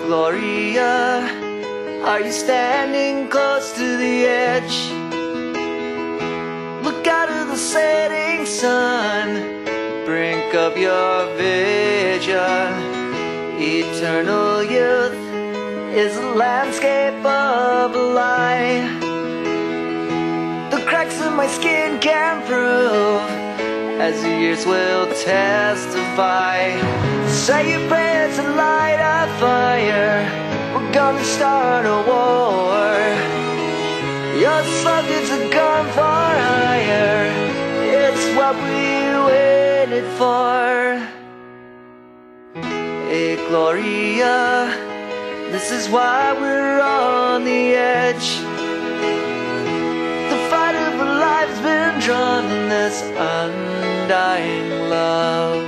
Gloria, are you standing close to the edge? Look out of the setting sun, brink of your vision. Eternal youth is a landscape of a lie. The cracks in my skin can prove, as the years will testify. Say your prayers and light a fire, we're gonna start a war. Your sluggards are gone far higher, it's what we waited for. Hey Gloria, this is why we're on the edge. The fight of our lives been drawn in this undying love.